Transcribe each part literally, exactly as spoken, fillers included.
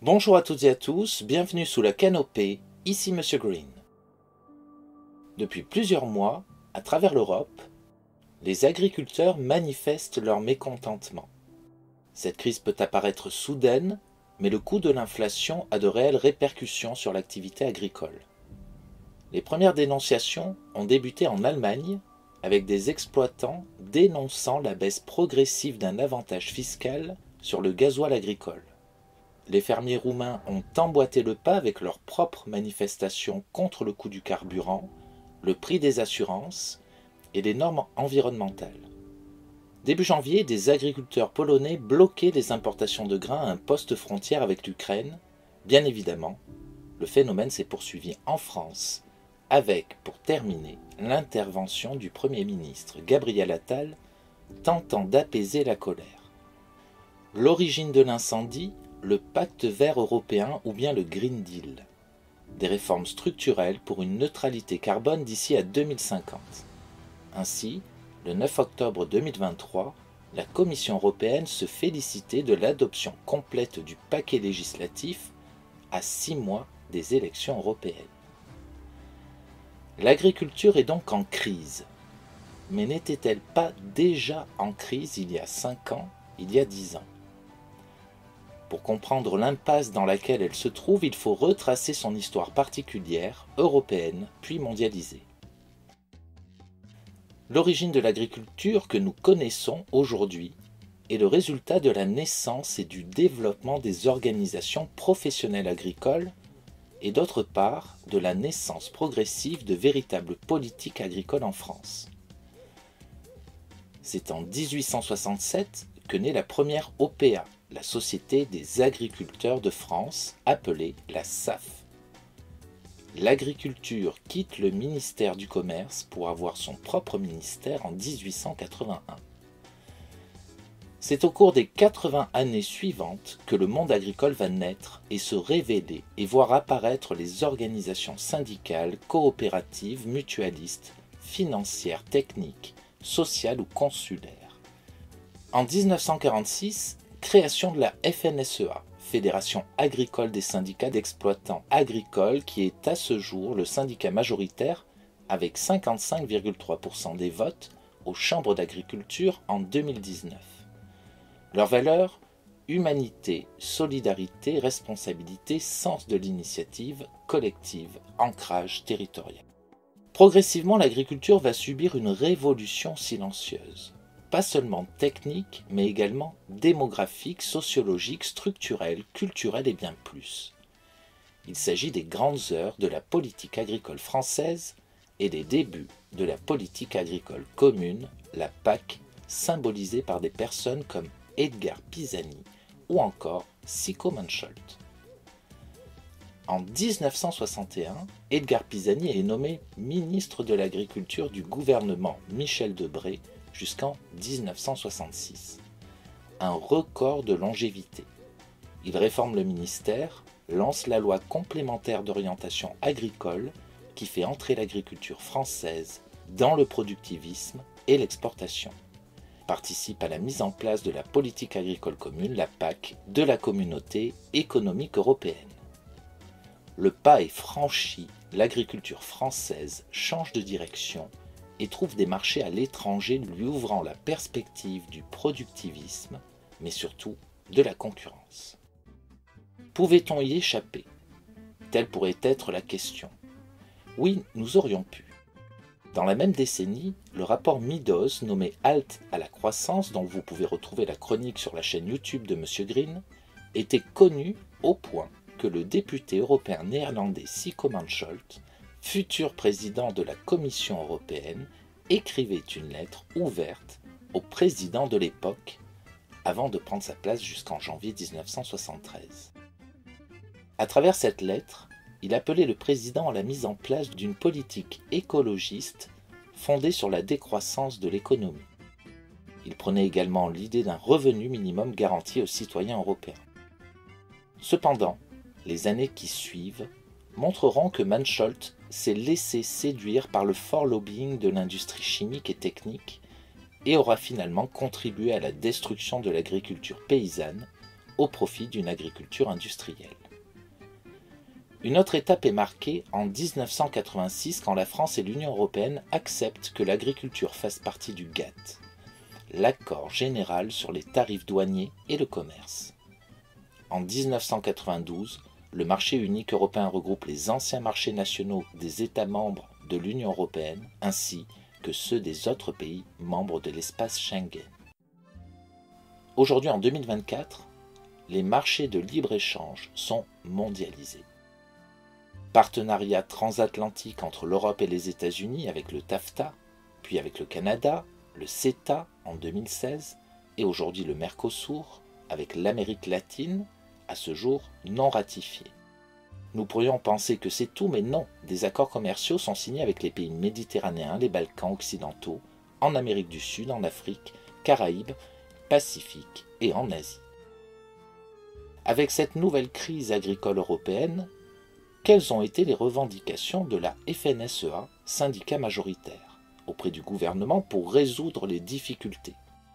Bonjour à toutes et à tous, bienvenue sous la canopée, ici Monsieur Green. Depuis plusieurs mois, à travers l'Europe, les agriculteurs manifestent leur mécontentement. Cette crise peut apparaître soudaine, mais le coût de l'inflation a de réelles répercussions sur l'activité agricole. Les premières dénonciations ont débuté en Allemagne, avec des exploitants dénonçant la baisse progressive d'un avantage fiscal sur le gasoil agricole. Les fermiers roumains ont emboîté le pas avec leurs propres manifestations contre le coût du carburant, le prix des assurances et les normes environnementales. Début janvier, des agriculteurs polonais bloquaient les importations de grains à un poste frontière avec l'Ukraine. Bien évidemment, le phénomène s'est poursuivi en France, avec, pour terminer, l'intervention du Premier ministre Gabriel Attal tentant d'apaiser la colère. L'origine de l'incendie, le pacte vert européen ou bien le Green Deal. Des réformes structurelles pour une neutralité carbone d'ici à deux mille cinquante. Ainsi, le neuf octobre deux mille vingt-trois, la Commission européenne se félicitait de l'adoption complète du paquet législatif à six mois des élections européennes. L'agriculture est donc en crise. Mais n'était-elle pas déjà en crise il y a cinq ans, il y a dix ans ? Pour comprendre l'impasse dans laquelle elle se trouve, il faut retracer son histoire particulière, européenne, puis mondialisée. L'origine de l'agriculture que nous connaissons aujourd'hui est le résultat de la naissance et du développement des organisations professionnelles agricoles et d'autre part de la naissance progressive de véritables politiques agricoles en France. C'est en dix-huit cent soixante-sept que naît la première O P A, la Société des agriculteurs de France, appelée la S A F. L'agriculture quitte le ministère du Commerce pour avoir son propre ministère en dix-huit cent quatre-vingt-un. C'est au cours des quatre-vingts années suivantes que le monde agricole va naître et se révéler et voir apparaître les organisations syndicales, coopératives, mutualistes, financières, techniques, sociales ou consulaires. En dix-neuf cent quarante-six, création de la F N S E A, Fédération agricole des syndicats d'exploitants agricoles, qui est à ce jour le syndicat majoritaire avec cinquante-cinq virgule trois pour cent des votes aux chambres d'agriculture en deux mille dix-neuf. Leurs valeurs : humanité, solidarité, responsabilité, sens de l'initiative collective, ancrage territorial. Progressivement, l'agriculture va subir une révolution silencieuse. Pas seulement technique, mais également démographique, sociologique, structurelle, culturelle et bien plus. Il s'agit des grandes heures de la politique agricole française et des débuts de la politique agricole commune, la P A C, symbolisée par des personnes comme Edgar Pisani ou encore Sico Mansholt. En dix-neuf cent soixante et un, Edgar Pisani est nommé ministre de l'Agriculture du gouvernement Michel Debré jusqu'en dix-neuf cent soixante-six. Un record de longévité. Il réforme le ministère, lance la loi complémentaire d'orientation agricole qui fait entrer l'agriculture française dans le productivisme et l'exportation. Participe à la mise en place de la politique agricole commune, la P A C, de la communauté économique européenne. Le pas est franchi, l'agriculture française change de direction et trouve des marchés à l'étranger lui ouvrant la perspective du productivisme, mais surtout de la concurrence. Pouvait-on y échapper ? Telle pourrait être la question. Oui, nous aurions pu. Dans la même décennie, le rapport Meadows, nommé Halte à la croissance, dont vous pouvez retrouver la chronique sur la chaîne YouTube de Monsieur Green, était connu au point que le député européen néerlandais Sico Mansholt, futur président de la Commission européenne, écrivait une lettre ouverte au président de l'époque avant de prendre sa place jusqu'en janvier dix-neuf cent soixante-treize. À travers cette lettre, il appelait le président à la mise en place d'une politique écologiste fondée sur la décroissance de l'économie. Il prenait également l'idée d'un revenu minimum garanti aux citoyens européens. Cependant, les années qui suivent montreront que Mansholt s'est laissé séduire par le fort lobbying de l'industrie chimique et technique et aura finalement contribué à la destruction de l'agriculture paysanne au profit d'une agriculture industrielle. Une autre étape est marquée en mille neuf cent quatre-vingt-six quand la France et l'Union européenne acceptent que l'agriculture fasse partie du GATT, l'accord général sur les tarifs douaniers et le commerce. En mille neuf cent quatre-vingt-douze, le marché unique européen regroupe les anciens marchés nationaux des États membres de l'Union européenne ainsi que ceux des autres pays membres de l'espace Schengen. Aujourd'hui, en deux mille vingt-quatre, les marchés de libre-échange sont mondialisés. Partenariat transatlantique entre l'Europe et les États-Unis avec le TAFTA, puis avec le Canada, le CETA en deux mille seize et aujourd'hui le Mercosur avec l'Amérique latine, à ce jour non ratifiés. Nous pourrions penser que c'est tout, mais non, des accords commerciaux sont signés avec les pays méditerranéens, les Balkans occidentaux, en Amérique du Sud, en Afrique, Caraïbes, Pacifique et en Asie. Avec cette nouvelle crise agricole européenne, quelles ont été les revendications de la F N S E A, syndicat majoritaire, auprès du gouvernement pour résoudre les difficultés?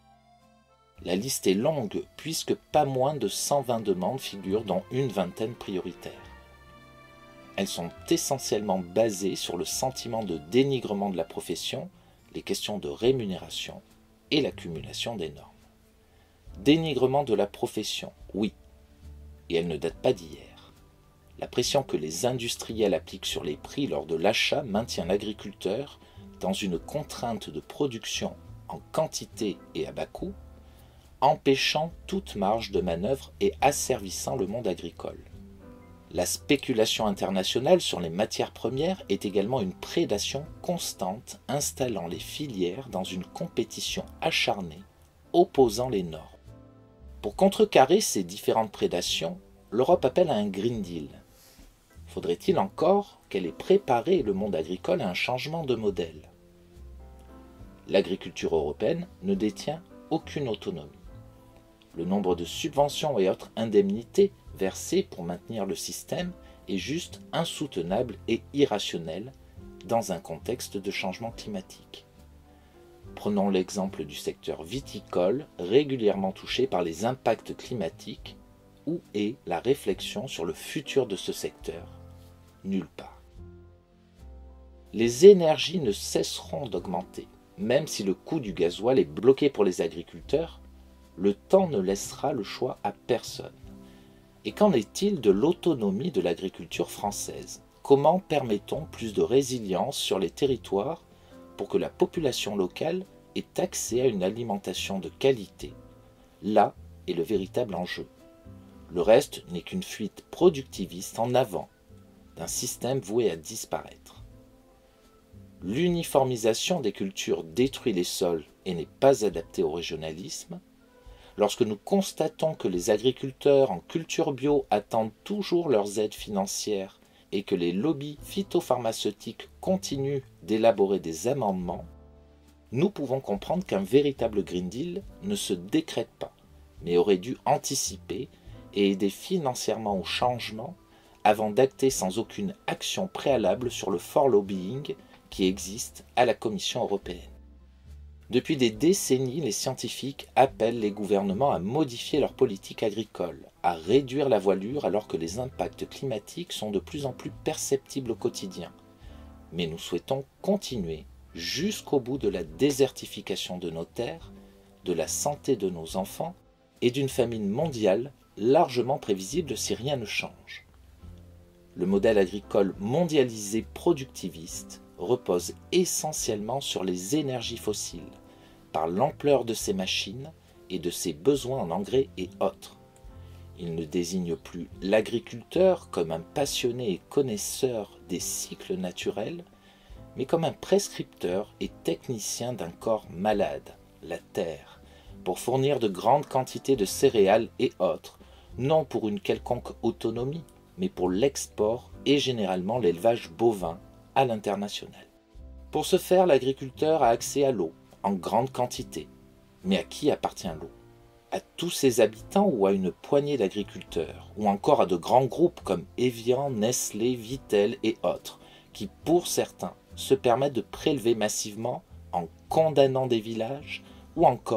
La liste est longue puisque pas moins de cent vingt demandes figurent dans une vingtaine prioritaires. Elles sont essentiellement basées sur le sentiment de dénigrement de la profession, les questions de rémunération et l'accumulation des normes. Dénigrement de la profession, oui, et elle ne date pas d'hier. La pression que les industriels appliquent sur les prix lors de l'achat maintient l'agriculteur dans une contrainte de production en quantité et à bas coût, empêchant toute marge de manœuvre et asservissant le monde agricole. La spéculation internationale sur les matières premières est également une prédation constante installant les filières dans une compétition acharnée, opposant les normes. Pour contrecarrer ces différentes prédations, l'Europe appelle à un Green Deal. Faudrait-il encore qu'elle ait préparé le monde agricole à un changement de modèle? L'agriculture européenne ne détient aucune autonomie. Le nombre de subventions et autres indemnités versées pour maintenir le système est juste insoutenable et irrationnel dans un contexte de changement climatique. Prenons l'exemple du secteur viticole, régulièrement touché par les impacts climatiques. Où est la réflexion sur le futur de ce secteur? Nulle part. Les énergies ne cesseront d'augmenter, même si le coût du gasoil est bloqué pour les agriculteurs. Le temps ne laissera le choix à personne. Et qu'en est-il de l'autonomie de l'agriculture française? Comment permet-on plus de résilience sur les territoires pour que la population locale ait accès à une alimentation de qualité? Là est le véritable enjeu. Le reste n'est qu'une fuite productiviste en avant d'un système voué à disparaître. L'uniformisation des cultures détruit les sols et n'est pas adaptée au régionalisme. Lorsque nous constatons que les agriculteurs en culture bio attendent toujours leurs aides financières et que les lobbies phytopharmaceutiques continuent d'élaborer des amendements, nous pouvons comprendre qu'un véritable Green Deal ne se décrète pas, mais aurait dû anticiper et aider financièrement au changement avant d'acter sans aucune action préalable sur le fort lobbying qui existe à la Commission européenne. Depuis des décennies, les scientifiques appellent les gouvernements à modifier leur politique agricole, à réduire la voilure alors que les impacts climatiques sont de plus en plus perceptibles au quotidien. Mais nous souhaitons continuer jusqu'au bout de la désertification de nos terres, de la santé de nos enfants et d'une famine mondiale largement prévisible si rien ne change. Le modèle agricole mondialisé productiviste repose essentiellement sur les énergies fossiles, par l'ampleur de ses machines et de ses besoins en engrais et autres. Il ne désigne plus l'agriculteur comme un passionné et connaisseur des cycles naturels, mais comme un prescripteur et technicien d'un corps malade, la terre, pour fournir de grandes quantités de céréales et autres, non pour une quelconque autonomie, mais pour l'export et généralement l'élevage bovin à l'international. Pour ce faire, l'agriculteur a accès à l'eau, en grande quantité. Mais à qui appartient l'eau? À tous ses habitants ou à une poignée d'agriculteurs, ou encore à de grands groupes comme Evian, Nestlé, Vittel et autres, qui, pour certains, se permettent de prélever massivement en condamnant des villages, ou encore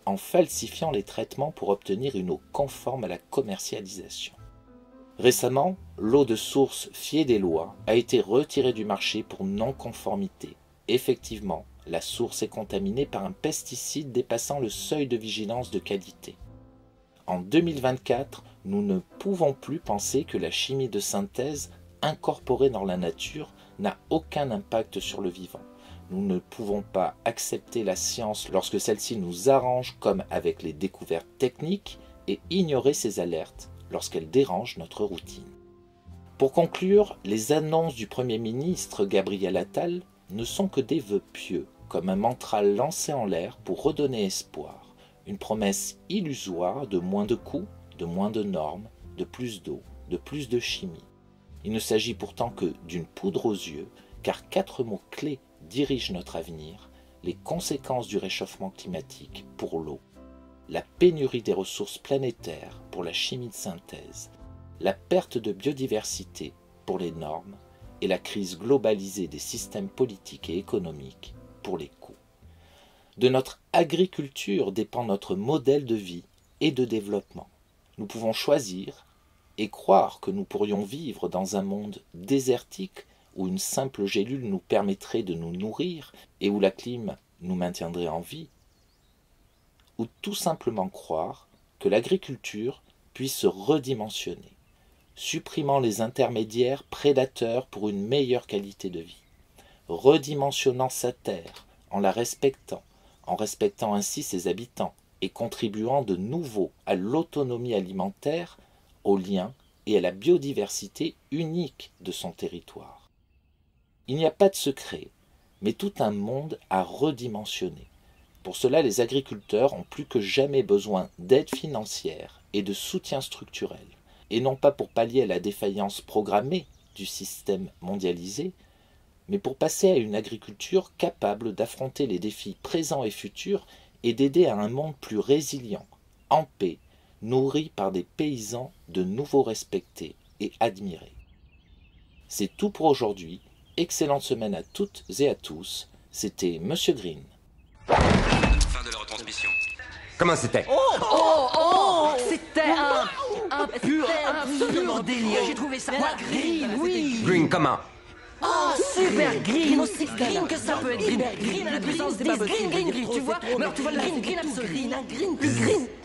en falsifiant les traitements pour obtenir une eau conforme à la commercialisation. Récemment, l'eau de source Fier des Lois a été retirée du marché pour non-conformité. Effectivement, la source est contaminée par un pesticide dépassant le seuil de vigilance de qualité. En deux mille vingt-quatre, nous ne pouvons plus penser que la chimie de synthèse incorporée dans la nature n'a aucun impact sur le vivant. Nous ne pouvons pas accepter la science lorsque celle-ci nous arrange comme avec les découvertes techniques et ignorer ses alertes lorsqu'elles dérangent notre routine. Pour conclure, les annonces du Premier ministre Gabriel Attal ne sont que des vœux pieux, comme un mantra lancé en l'air pour redonner espoir, une promesse illusoire de moins de coûts, de moins de normes, de plus d'eau, de plus de chimie. Il ne s'agit pourtant que d'une poudre aux yeux, car quatre mots clés dirigent notre avenir, les conséquences du réchauffement climatique pour l'eau, la pénurie des ressources planétaires pour la chimie de synthèse, la perte de biodiversité pour les normes et la crise globalisée des systèmes politiques et économiques pour les coûts. De notre agriculture dépend notre modèle de vie et de développement. Nous pouvons choisir et croire que nous pourrions vivre dans un monde désertique où une simple gélule nous permettrait de nous nourrir et où la clim nous maintiendrait en vie, ou tout simplement croire que l'agriculture puisse se redimensionner, supprimant les intermédiaires prédateurs pour une meilleure qualité de vie, redimensionnant sa terre en la respectant, en respectant ainsi ses habitants et contribuant de nouveau à l'autonomie alimentaire, aux liens et à la biodiversité unique de son territoire. Il n'y a pas de secret, mais tout un monde à redimensionner. Pour cela, les agriculteurs ont plus que jamais besoin d'aide financière et de soutien structurel, et non pas pour pallier à la défaillance programmée du système mondialisé, mais pour passer à une agriculture capable d'affronter les défis présents et futurs et d'aider à un monde plus résilient, en paix, nourri par des paysans de nouveau respectés et admirés. C'est tout pour aujourd'hui. Excellente semaine à toutes et à tous. C'était Monsieur Green. Fin de la retransmission. Comment c'était? Oh, oh, oh, c'était un, un pur, un pur délire. J'ai trouvé ça. Moi, green, oui. Green comment? Oh, super green, aussi green que ça peut être green. Green à la puissance des babes. Green, green, green, tu vois. Mais alors tu vois le green, green absolu. Green, green, plus green.